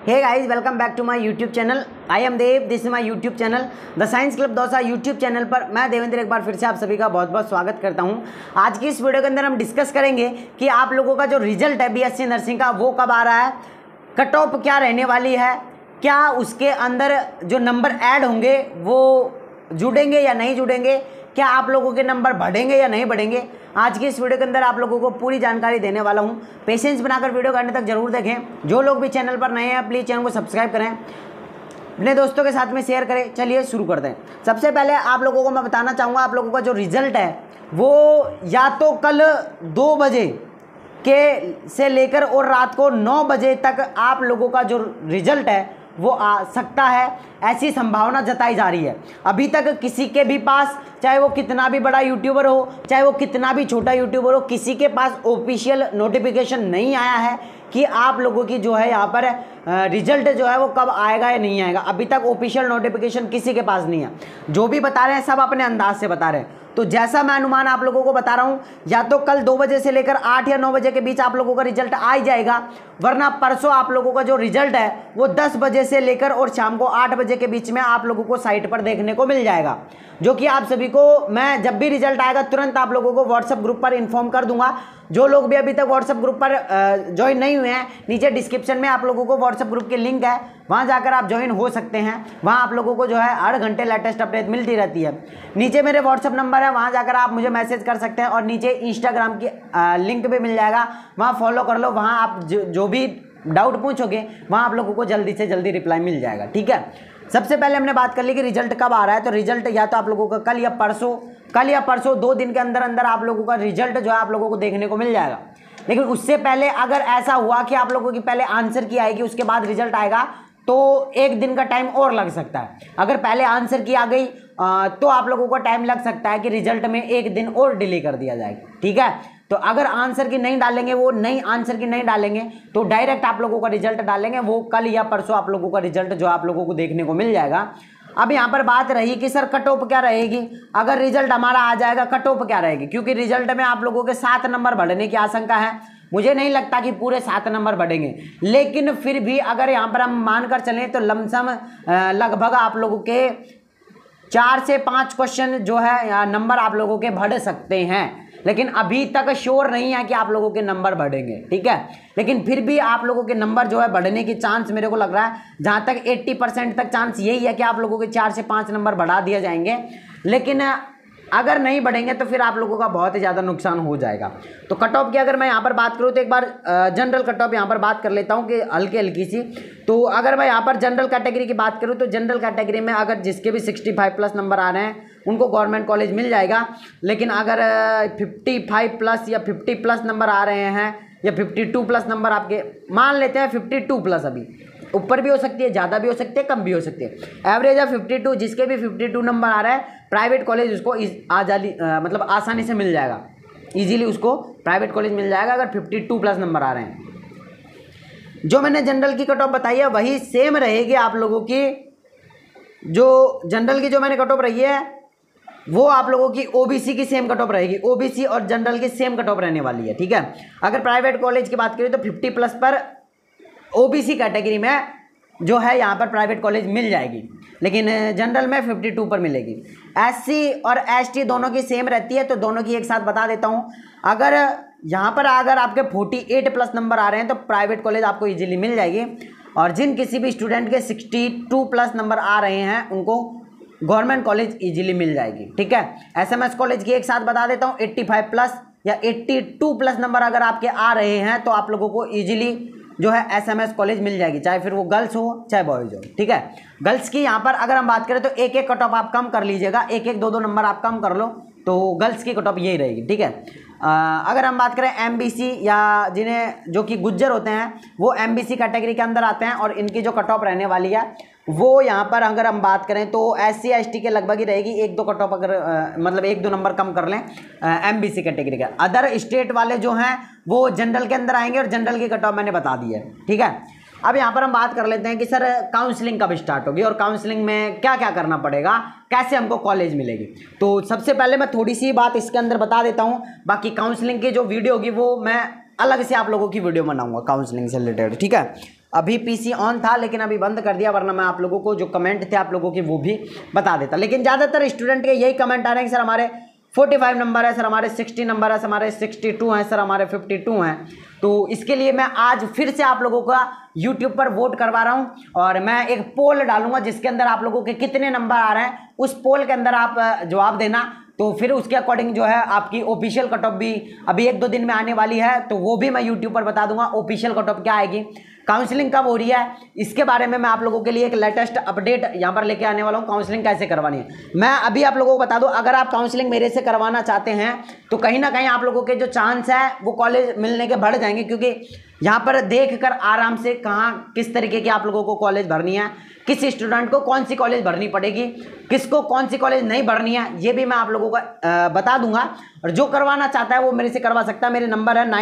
Hey guys, welcome back to my YouTube channel. I am Dev, this is my YouTube channel the science club Dausa. YouTube channel पर मैं देवेंद्र एक बार फिर से आप सभी का बहुत बहुत स्वागत करता हूं। आज की इस वीडियो के अंदर हम डिस्कस करेंगे कि आप लोगों का जो रिजल्ट है बीएससी नर्सिंग का वो कब आ रहा है, कट ऑफ क्या रहने वाली है, क्या उसके अंदर जो नंबर ऐड होंगे वो जुड़ेंगे या नहीं जुड़ेंगे, क्या आप लोगों के नंबर बढ़ेंगे या नहीं बढ़ेंगे। आज की इस वीडियो के अंदर आप लोगों को पूरी जानकारी देने वाला हूं। पेशेंस बनाकर वीडियो करने तक जरूर देखें। जो लोग भी चैनल पर नए हैं प्लीज़ चैनल को सब्सक्राइब करें, अपने दोस्तों के साथ में शेयर करें। चलिए शुरू करते हैं। सबसे पहले आप लोगों को मैं बताना चाहूँगा, आप लोगों का जो रिजल्ट है वो या तो कल 2 बजे के से लेकर और रात को 9 बजे तक आप लोगों का जो रिजल्ट है वो आ सकता है, ऐसी संभावना जताई जा रही है। अभी तक किसी के भी पास, चाहे वो कितना भी बड़ा यूट्यूबर हो, चाहे वो कितना भी छोटा यूट्यूबर हो, किसी के पास ऑफिशियल नोटिफिकेशन नहीं आया है कि आप लोगों की जो है यहाँ पर रिजल्ट जो है वो कब आएगा या नहीं आएगा। अभी तक ऑफिशियल नोटिफिकेशन किसी के पास नहीं है। जो भी बता रहे हैं सब अपने अंदाज से बता रहे हैं। तो जैसा मैं अनुमान आप लोगों को बता रहा हूं, या तो कल 2 बजे से लेकर 8 या 9 बजे के बीच आप लोगों का रिजल्ट आ ही जाएगा, वरना परसों आप लोगों का जो रिजल्ट है वो 10 बजे से लेकर और शाम को 8 बजे के बीच में आप लोगों को साइट पर देखने को मिल जाएगा। जो कि आप सभी को मैं जब भी रिजल्ट आएगा तुरंत आप लोगों को व्हाट्सएप ग्रुप पर इन्फॉर्म कर दूंगा। जो लोग भी अभी तक व्हाट्सएप ग्रुप पर ज्वाइन नहीं हुए हैं, नीचे डिस्क्रिप्शन में आप लोगों को व्हाट्सएप ग्रुप की लिंक है, वहां जाकर आप ज्वाइन हो सकते हैं। वहां आप लोगों को जो है हर घंटे लेटेस्ट अपडेट मिलती रहती है। नीचे मेरे व्हाट्सएप नंबर है, वहां जाकर आप मुझे मैसेज कर सकते हैं, और नीचे इंस्टाग्राम की लिंक भी मिल जाएगा, वहां फॉलो कर लो। वहां आप जो भी डाउट पूछोगे वहां आप लोगों को जल्दी से जल्दी रिप्लाई मिल जाएगा। ठीक है, सबसे पहले हमने बात कर ली कि रिजल्ट कब आ रहा है। तो रिजल्ट या तो आप लोगों का कल या परसों 2 दिन के अंदर अंदर आप लोगों का रिजल्ट जो है आप लोगों को देखने को मिल जाएगा। लेकिन उससे पहले अगर ऐसा हुआ कि आप लोगों की पहले आंसर की आएगी उसके बाद रिजल्ट आएगा तो 1 दिन का टाइम और लग सकता है। अगर पहले आंसर की आ गई तो आप लोगों को टाइम लग सकता है कि रिजल्ट में 1 दिन और डिले कर दिया जाएगा। ठीक है, तो अगर आंसर की नहीं डालेंगे, वो नई आंसर की नहीं डालेंगे, तो डायरेक्ट आप लोगों का रिजल्ट डालेंगे, वो कल या परसों आप लोगों का रिजल्ट जो आप लोगों को देखने को मिल जाएगा। अब यहाँ पर बात रही कि सर कट ऑफ क्या रहेगी। अगर रिजल्ट हमारा आ जाएगा कट ऑफ क्या रहेगी, क्योंकि रिजल्ट में आप लोगों के 7 नंबर बढ़ने की आशंका है। मुझे नहीं लगता कि पूरे 7 नंबर बढ़ेंगे, लेकिन फिर भी अगर यहाँ पर हम मानकर चलें तो लमसम लगभग आप लोगों के 4 से 5 क्वेश्चन जो है नंबर आप लोगों के बढ़ सकते हैं। लेकिन अभी तक श्योर नहीं है कि आप लोगों के नंबर बढ़ेंगे। ठीक है, लेकिन फिर भी आप लोगों के नंबर जो है बढ़ने की चांस मेरे को लग रहा है, जहां तक 80% तक चांस यही है कि आप लोगों के 4 से 5 नंबर बढ़ा दिए जाएंगे। लेकिन अगर नहीं बढ़ेंगे तो फिर आप लोगों का बहुत ही ज़्यादा नुकसान हो जाएगा। तो कट ऑफ की अगर मैं यहाँ पर बात करूँ तो एक बार जनरल कट ऑफ यहाँ पर बात कर लेता हूँ कि हल्की सी। तो अगर मैं यहाँ पर जनरल कैटेगरी की बात करूँ तो जनरल कैटेगरी में अगर जिसके भी 65 प्लस नंबर आ रहे हैं उनको गवर्नमेंट कॉलेज मिल जाएगा। लेकिन अगर 55 प्लस या 50 प्लस नंबर आ रहे हैं या 52 प्लस नंबर आपके, मान लेते हैं 52 प्लस, अभी ऊपर भी हो सकती है, ज़्यादा भी हो सकती है, कम भी हो सकती है। एवरेज है 52, जिसके भी 52 नंबर आ रहा है प्राइवेट कॉलेज उसको मतलब आसानी से मिल जाएगा, इजीली उसको प्राइवेट कॉलेज मिल जाएगा अगर 52 प्लस नंबर आ रहे हैं। जो मैंने जनरल की कट ऑफ बताई है वही सेम रहेगी आप लोगों की। जो जनरल की जो मैंने कट ऑफ रही है वो आप लोगों की ओबीसी की सेम कट ऑफ रहेगी। ओबीसी और जनरल की सेम कट ऑफ रहने वाली है। ठीक है, अगर प्राइवेट कॉलेज की बात करें तो 50 प्लस पर ओबीसी कैटेगरी में जो है यहाँ पर प्राइवेट कॉलेज मिल जाएगी, लेकिन जनरल में 52 पर मिलेगी। एससी और एसटी दोनों की सेम रहती है, तो दोनों की एक साथ बता देता हूँ। अगर यहाँ पर अगर आपके 48 प्लस नंबर आ रहे हैं तो प्राइवेट कॉलेज आपको इजीली मिल जाएगी, और जिन किसी भी स्टूडेंट के 62 प्लस नंबर आ रहे हैं उनको गवर्नमेंट कॉलेज इजीली मिल जाएगी। ठीक है, एसएमएस कॉलेज की एक साथ बता देता हूँ। 85 प्लस या 82 प्लस नंबर अगर आपके आ रहे हैं तो आप लोगों को इजीली जो है एसएमएस कॉलेज मिल जाएगी, चाहे फिर वो गर्ल्स हो चाहे बॉयज हो। ठीक है, गर्ल्स की यहाँ पर अगर हम बात करें तो एक कट ऑफ आप कम कर लीजिएगा, 2 नंबर आप कम कर लो, तो गर्ल्स की कट ऑफ यही रहेगी। ठीक है, अगर हम बात करें एमबीसी या जिन्हें जो कि गुज्जर होते हैं वो एमबीसी कैटेगरी के अंदर आते हैं, और इनकी जो कट ऑफ रहने वाली है वो यहाँ पर अगर हम बात करें तो एससी एसटी के लगभग ही रहेगी। 1-2 कट ऑफ अगर मतलब 1-2 नंबर कम कर लें एमबीसी कैटेगरी का। अदर स्टेट वाले जो हैं वो जनरल के अंदर आएंगे, और जनरल की कट ऑफ मैंने बता दी है। ठीक है, अब यहाँ पर हम बात कर लेते हैं कि सर काउंसलिंग कब स्टार्ट होगी और काउंसलिंग में क्या क्या करना पड़ेगा, कैसे हमको कॉलेज मिलेगी। तो सबसे पहले मैं थोड़ी सी बात इसके अंदर बता देता हूँ, बाकी काउंसलिंग की जो वीडियो होगी वो मैं अलग से आप लोगों की वीडियो बनाऊंगा काउंसलिंग से रिलेटेड। ठीक है, अभी पीसी ऑन था लेकिन अभी बंद कर दिया, वरना मैं आप लोगों को जो कमेंट थे आप लोगों के वो भी बता देता। लेकिन ज़्यादातर स्टूडेंट के यही कमेंट आ रहे हैं कि सर हमारे 45 नंबर है, सर हमारे 60 नंबर है, सर हमारे 62 हैं, सर हमारे 52 हैं। तो इसके लिए मैं आज फिर से आप लोगों का YouTube पर वोट करवा रहा हूं और मैं एक पोल डालूंगा जिसके अंदर आप लोगों के कितने नंबर आ रहे हैं उस पोल के अंदर आप जवाब देना। तो फिर उसके अकॉर्डिंग जो है आपकी ऑफिशियल कट ऑफ भी अभी 1-2 दिन में आने वाली है, तो वो भी मैं यूट्यूब पर बता दूंगा ऑफिशियल कट ऑफ क्या आएगी, काउंसलिंग कब हो रही है, इसके बारे में मैं आप लोगों के लिए एक लेटेस्ट अपडेट यहाँ पर लेके आने वाला हूँ। काउंसलिंग कैसे करवानी है मैं अभी आप लोगों को बता दूँ। अगर आप काउंसलिंग मेरे से करवाना चाहते हैं तो कहीं ना कहीं आप लोगों के जो चांस है वो कॉलेज मिलने के बढ़ जाएंगे, क्योंकि यहाँ पर देख कर आराम से कहाँ किस तरीके की आप लोगों को कॉलेज भरनी है, किस स्टूडेंट को कौन सी कॉलेज भरनी पड़ेगी, किसको कौन सी कॉलेज नहीं भरनी है, ये भी मैं आप लोगों को बता दूंगा। और जो करवाना चाहता है वो मेरे से करवा सकता है। मेरे नंबर है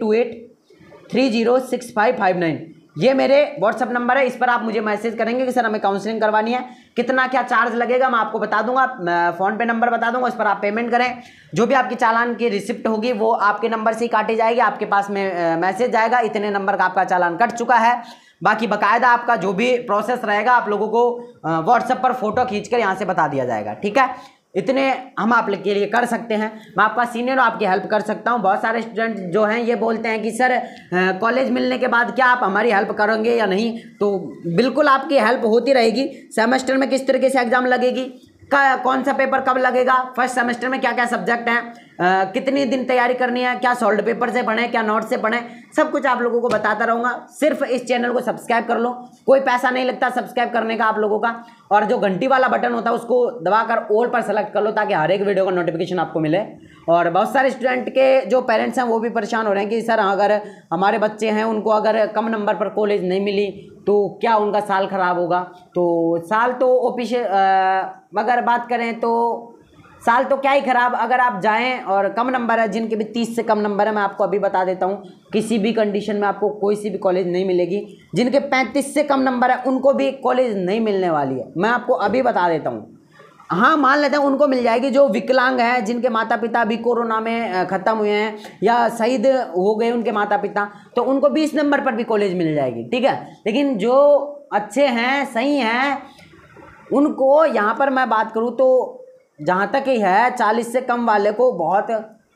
9828306559, ये मेरे व्हाट्सअप नंबर है। इस पर आप मुझे मैसेज करेंगे कि सर हमें काउंसलिंग करवानी है, कितना क्या चार्ज लगेगा मैं आपको बता दूंगा, फ़ोन पे नंबर बता दूंगा, उस पर आप पेमेंट करें। जो भी आपकी चालान की रिसिप्ट होगी वो आपके नंबर से ही काटी जाएगी, आपके पास में मैसेज जाएगा इतने नंबर का आपका चालान कट चुका है। बाकी बाकायदा आपका जो भी प्रोसेस रहेगा आप लोगों को व्हाट्सएप पर फोटो खींचकर यहाँ से बता दिया जाएगा, ठीक है। इतने हम आप के लिए कर सकते हैं, मैं आपका सीनियर हूँ, आपकी हेल्प कर सकता हूँ। बहुत सारे स्टूडेंट जो हैं ये बोलते हैं कि सर कॉलेज मिलने के बाद क्या आप हमारी हेल्प करोगे या नहीं, तो बिल्कुल आपकी हेल्प होती रहेगी। सेमेस्टर में किस तरीके से एग्ज़ाम लगेगी, कौन सा पेपर कब लगेगा, फर्स्ट सेमेस्टर में क्या क्या सब्जेक्ट हैं, कितनी दिन तैयारी करनी है, क्या सॉल्व पेपर से पढ़ें, क्या नोट से पढ़ें, सब कुछ आप लोगों को बताता रहूँगा। सिर्फ इस चैनल को सब्सक्राइब कर लो, कोई पैसा नहीं लगता सब्सक्राइब करने का आप लोगों का, और जो घंटी वाला बटन होता है उसको दबाकर ऑल पर सेलेक्ट कर लो ताकि हर एक वीडियो का नोटिफिकेशन आपको मिले। और बहुत सारे स्टूडेंट के जो पेरेंट्स हैं वो भी परेशान हो रहे हैं कि सर अगर हमारे बच्चे हैं उनको अगर कम नंबर पर कॉलेज नहीं मिली तो क्या उनका साल ख़राब होगा। तो साल तो ऑफिशियल अगर बात करें तो साल तो क्या ही ख़राब, अगर आप जाएं और कम नंबर है, जिनके भी 30 से कम नंबर है, मैं आपको अभी बता देता हूं किसी भी कंडीशन में आपको कोई सी भी कॉलेज नहीं मिलेगी। जिनके 35 से कम नंबर है उनको भी कॉलेज नहीं मिलने वाली है, मैं आपको अभी बता देता हूं। हाँ मान लेते हैं उनको मिल जाएगी जो विकलांग हैं, जिनके माता पिता अभी कोरोना में ख़त्म हुए हैं या शहीद हो गए उनके माता पिता, तो उनको 20 नंबर पर भी कॉलेज मिल जाएगी, ठीक है। लेकिन जो अच्छे हैं सही हैं उनको यहाँ पर मैं बात करूँ तो जहाँ तक ही है 40 से कम वाले को बहुत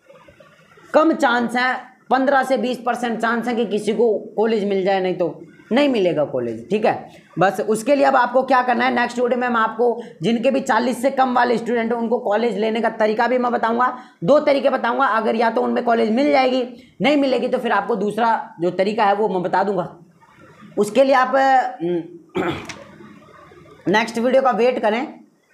कम चांस है, 15 से 20% चांस है कि किसी को कॉलेज मिल जाए, नहीं तो नहीं मिलेगा कॉलेज, ठीक है। बस उसके लिए अब आपको क्या करना है, नेक्स्ट वीडियो में मैं आपको जिनके भी 40 से कम वाले स्टूडेंट हैं उनको कॉलेज लेने का तरीका भी मैं बताऊंगा। 2 तरीके बताऊंगा, अगर या तो उनमें कॉलेज मिल जाएगी, नहीं मिलेगी तो फिर आपको दूसरा जो तरीका है वो मैं बता दूंगा। उसके लिए आप नेक्स्ट वीडियो का वेट करें।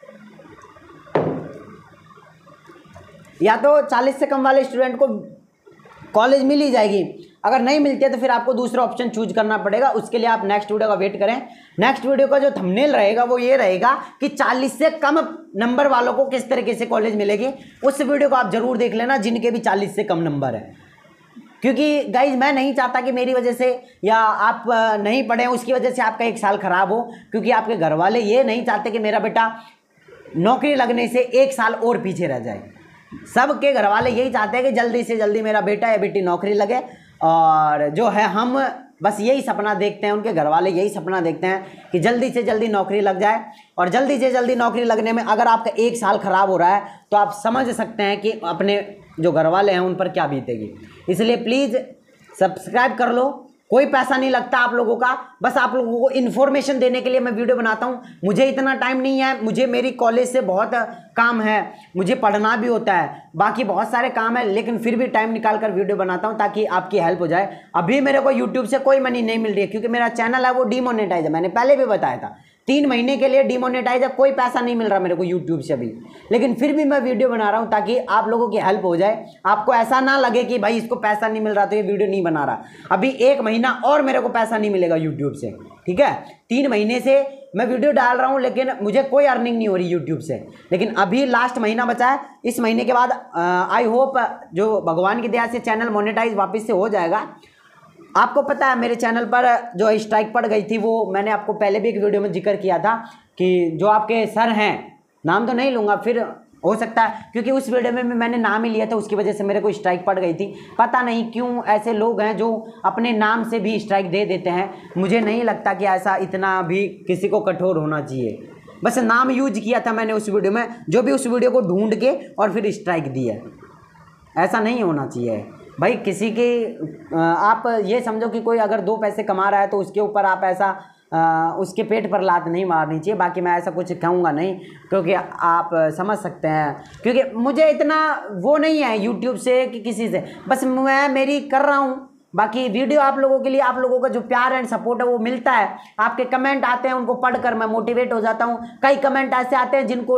या तो 40 से कम वाले स्टूडेंट को कॉलेज मिल ही जाएगी, अगर नहीं मिलती है तो फिर आपको दूसरा ऑप्शन चूज करना पड़ेगा। उसके लिए आप नेक्स्ट वीडियो का वेट करें। नेक्स्ट वीडियो का जो थंबनेल रहेगा वो ये रहेगा कि 40 से कम नंबर वालों को किस तरीके से कॉलेज मिलेगी। उस वीडियो को आप जरूर देख लेना जिनके भी 40 से कम नंबर है, क्योंकि गाइज मैं नहीं चाहता कि मेरी वजह से या आप नहीं पढ़ें उसकी वजह से आपका एक साल खराब हो, क्योंकि आपके घर वाले ये नहीं चाहते कि मेरा बेटा नौकरी लगने से 1 साल और पीछे रह जाए। सबके घर वाले यही चाहते हैं कि जल्दी से जल्दी मेरा बेटा या बेटी नौकरी लगे, और जो है हम बस यही सपना देखते हैं, उनके घर वाले यही सपना देखते हैं कि जल्दी से जल्दी नौकरी लग जाए। और जल्दी से जल्दी नौकरी लगने में अगर आपका 1 साल ख़राब हो रहा है तो आप समझ सकते हैं कि अपने जो घर वाले हैं उन पर क्या बीतेगी। इसलिए प्लीज़ सब्सक्राइब कर लो, कोई पैसा नहीं लगता आप लोगों का, बस आप लोगों को इन्फॉर्मेशन देने के लिए मैं वीडियो बनाता हूँ। मुझे इतना टाइम नहीं है, मुझे मेरी कॉलेज से बहुत काम है, मुझे पढ़ना भी होता है, बाकी बहुत सारे काम है, लेकिन फिर भी टाइम निकाल कर वीडियो बनाता हूँ ताकि आपकी हेल्प हो जाए। अभी मेरे को यूट्यूब से कोई मनी नहीं मिल रही है क्योंकि मेरा चैनल है वो डीमोनेटाइज है, मैंने पहले भी बताया था। 3 महीने के लिए डीमोनेटाइज है, कोई पैसा नहीं मिल रहा मेरे को यूट्यूब से अभी, लेकिन फिर भी मैं वीडियो बना रहा हूँ ताकि आप लोगों की हेल्प हो जाए। आपको ऐसा ना लगे कि भाई इसको पैसा नहीं मिल रहा तो ये वीडियो नहीं बना रहा। अभी 1 महीना और मेरे को पैसा नहीं मिलेगा यूट्यूब से, ठीक है। 3 महीने से मैं वीडियो डाल रहा हूँ लेकिन मुझे कोई अर्निंग नहीं हो रही यूट्यूब से, लेकिन अभी लास्ट महीना बचा है। इस महीने के बाद आई होप जो भगवान की दया से चैनल मोनेटाइज वापस से हो जाएगा। आपको पता है मेरे चैनल पर जो स्ट्राइक पड़ गई थी वो मैंने आपको पहले भी एक वीडियो में जिक्र किया था कि जो आपके सर हैं, नाम तो नहीं लूँगा, फिर हो सकता है क्योंकि उस वीडियो में मैंने नाम ही लिया था, उसकी वजह से मेरे को स्ट्राइक पड़ गई थी। पता नहीं क्यों ऐसे लोग हैं जो अपने नाम से भी स्ट्राइक दे देते हैं। मुझे नहीं लगता कि ऐसा इतना भी किसी को कठोर होना चाहिए। बस नाम यूज किया था मैंने उस वीडियो में, जो भी उस वीडियो को ढूंढ के और फिर स्ट्राइक दिया। ऐसा नहीं होना चाहिए भाई। किसी के आप ये समझो कि कोई अगर 2 पैसे कमा रहा है तो उसके ऊपर आप ऐसा उसके पेट पर लात नहीं मारनी चाहिए। बाकी मैं ऐसा कुछ कहूँगा नहीं, क्योंकि आप समझ सकते हैं, क्योंकि मुझे इतना वो नहीं है यूट्यूब से कि किसी से, बस मैं मेरी कर रहा हूँ। बाकी वीडियो आप लोगों के लिए, आप लोगों का जो प्यार एंड सपोर्ट है वो मिलता है। आपके कमेंट आते हैं, उनको पढ़कर मैं मोटिवेट हो जाता हूँ। कई कमेंट ऐसे आते हैं जिनको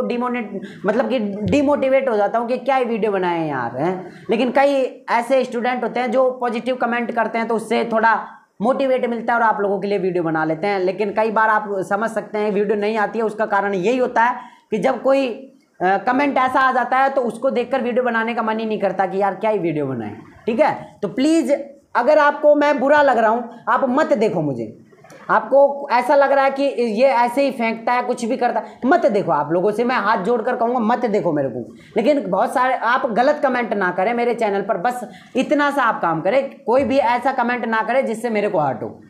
डिमोटिवेट हो जाता हूँ कि क्या ही वीडियो बनाए यार हैं। लेकिन कई ऐसे स्टूडेंट होते हैं जो पॉजिटिव कमेंट करते हैं, तो उससे थोड़ा मोटिवेट मिलता है और आप लोगों के लिए वीडियो बना लेते हैं। लेकिन कई बार आप समझ सकते हैं वीडियो नहीं आती है, उसका कारण यही होता है कि जब कोई कमेंट ऐसा आ जाता है तो उसको देखकर वीडियो बनाने का मन ही नहीं करता कि यार क्या ही वीडियो बनाएं। ठीक है, तो प्लीज़ अगर आपको मैं बुरा लग रहा हूँ, आप मत देखो मुझे। आपको ऐसा लग रहा है कि ये ऐसे ही फेंकता है, कुछ भी करता है, मत देखो। आप लोगों से मैं हाथ जोड़कर कहूँगा मत देखो मेरे को। लेकिन बहुत सारे आप गलत कमेंट ना करें मेरे चैनल पर, बस इतना सा आप काम करें। कोई भी ऐसा कमेंट ना करें जिससे मेरे को हर्ट हो।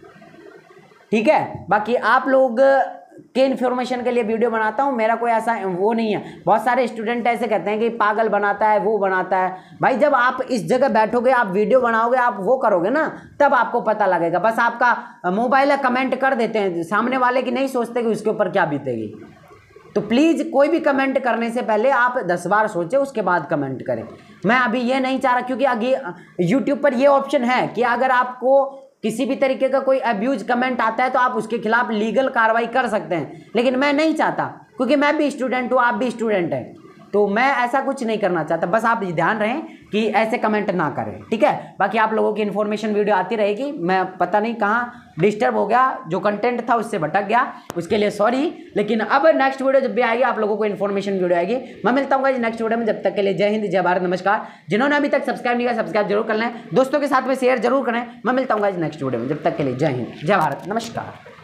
ठीक है, बाकी आप लोग के इन्फॉर्मेशन के लिए वीडियो बनाता हूँ, मेरा कोई ऐसा वो नहीं है। बहुत सारे स्टूडेंट ऐसे कहते हैं कि पागल बनाता है, वो बनाता है। भाई जब आप इस जगह बैठोगे, आप वीडियो बनाओगे, आप वो करोगे ना, तब आपको पता लगेगा। बस आपका मोबाइल है, कमेंट कर देते हैं, सामने वाले की नहीं सोचते कि उसके ऊपर क्या बीतेगी। तो प्लीज़ कोई भी कमेंट करने से पहले आप 10 बार सोचें, उसके बाद कमेंट करें। मैं अभी ये नहीं चाह रहा, क्योंकि आगे यूट्यूब पर ये ऑप्शन है कि अगर आपको किसी भी तरीके का कोई अब्यूज कमेंट आता है तो आप उसके खिलाफ लीगल कार्रवाई कर सकते हैं। लेकिन मैं नहीं चाहता, क्योंकि मैं भी स्टूडेंट हूँ, आप भी स्टूडेंट हैं, तो मैं ऐसा कुछ नहीं करना चाहता। बस आप ध्यान रहें कि ऐसे कमेंट ना करें। ठीक है, बाकी आप लोगों की इन्फॉर्मेशन वीडियो आती रहेगी। मैं पता नहीं कहाँ डिस्टर्ब हो गया, जो कंटेंट था उससे भटक गया, उसके लिए सॉरी। लेकिन अब नेक्स्ट वीडियो जब भी आएगी, आप लोगों को इन्फॉर्मेशन वीडियो आएगी। मैं मिलता हूँ नेक्स्ट वीडियो में। जब तक के लिए जय हिंद, जय भारत, नमस्कार। जिन्होंने अभी तक सब्सक्राइब नहीं किया, सब्सक्राइब जरूर कर लें, दोस्तों के साथ में शेयर जरूर करें। मैं मिलता हूँ नेक्स्ट वीडियो में। जब तक के लिए जय हिंद, जय भारत, नमस्कार।